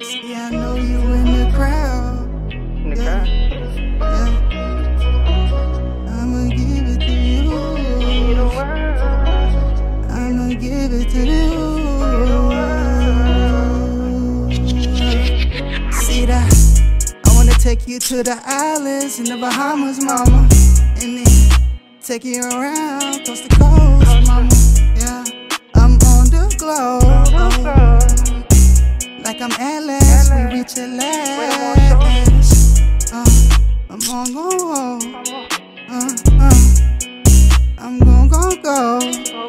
Yeah, I know you in the crowd. In the crowd? Yeah. I'ma give it to you. I'ma give it to you. See that? I wanna take you to the islands in the Bahamas, mama. And then take you around, coast to coast, mama. Yeah, I'm on the globe. Like I'm Atlas, we reach Atlas. I'm on go. I'm gonna go.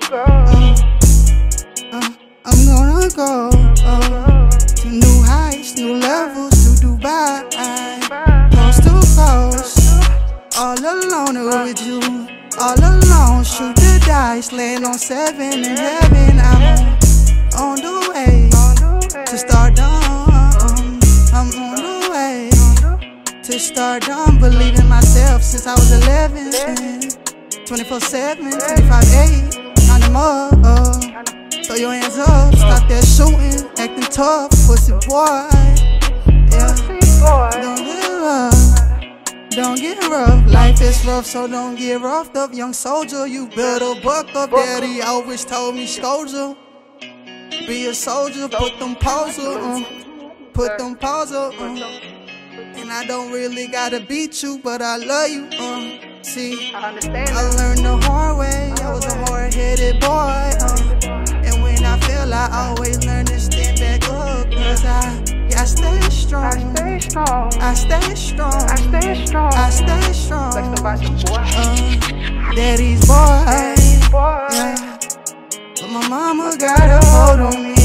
I'm gonna go to new heights, new levels, to Dubai, coast to coast. All alone with you, all alone. Shoot the dice, land on 7 in heaven. I'm on the way to stardom. I'm on the way to stardom. Believe in myself since I was 11. 24/7, 25/8, count them up. Throw your hands up, stop that shooting, acting tough, pussy boy. Yeah, don't give up, don't get rough. Life is rough, so don't get roughed up. Young soldier, you better buck up. Daddy always told me, soldier, be a soldier, put them paws up, put them paws up. And I don't really gotta beat you, but I love you. See, I learned the hard way. I was a hard-headed boy. And when I feel, I always learn to stand back up. Cause I stay strong. I stay strong. I stay strong. I stay strong. Daddy's boy. Yeah. But my mama got a hold on me.